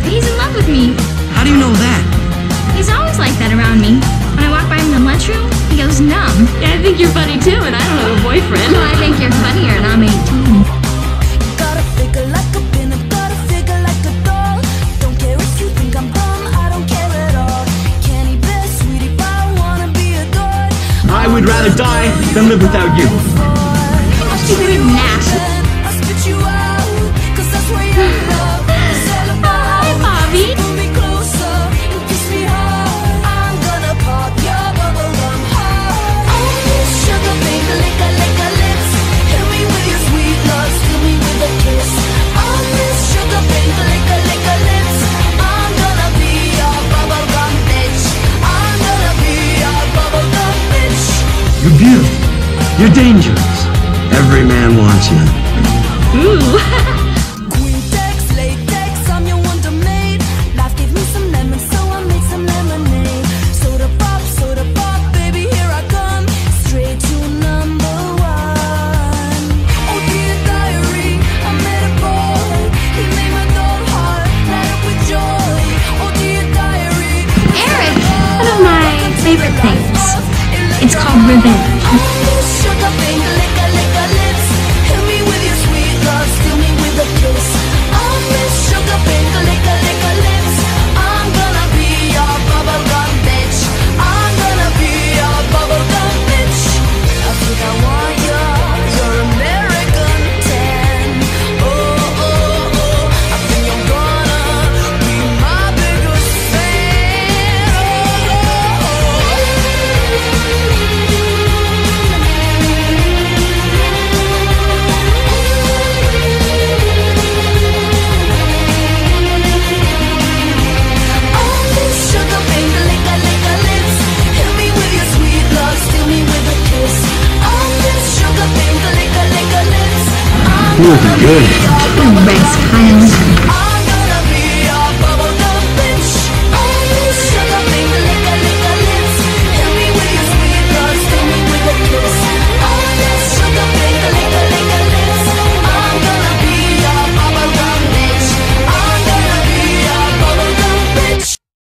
He's in love with me. How do you know that? He's always like that around me. When I walk by him in the lunchroom, he goes numb. Yeah, I think you're funny too, and I don't have a boyfriend. Well, I think you're funnier, and I'm 18. Gotta figure like a pin, gotta figure like a doll. Don't care if you think I'm dumb, I don't care at all. Candy best, sweetie pie, wanna be adored. I would rather die than live without you. You're nasty. I'll spit you out, 'cause that's where your love is all about. Hi, Bobby. Pull me closer and kiss me hard. I'm gonna pop your bubblegum heart. Oh, this sugar pink, lick a lips. Hit me with your sweet love, steal me with a kiss. Oh, this sugar pink, lick a lips. I'm gonna be your bubblegum bitch. I'm gonna be your bubblegum bitch. You're beautiful. You're dangerous. Every man wants you. Ooh. Quintex, latex, I'm your wonder maid. Life gave me some lemons, so I made some lemonade. Soda pop, baby, here I come. Straight to number one. Oh, dear diary, I met a boy. He made my dull heart light up with joy. Oh, dear diary. Eric, one of my favorite things. It's called revenge. Sugar pink, lick a lips. Hit me with your sweet love, steal me with a kiss. Oh, Miss Sugar Pink, lick a lips. I'm gonna be your bubblegum bitch. I'm gonna be your bubblegum bitch. I think I want you, your American tan. Oh, I think I'm gonna be my biggest fan. Sugar pink, lick a lips. Hit me with your sweet love, steal me with a kiss. Oh, this sugar pink, lick a lips. I'm Looking gonna good. be your Rex, kind.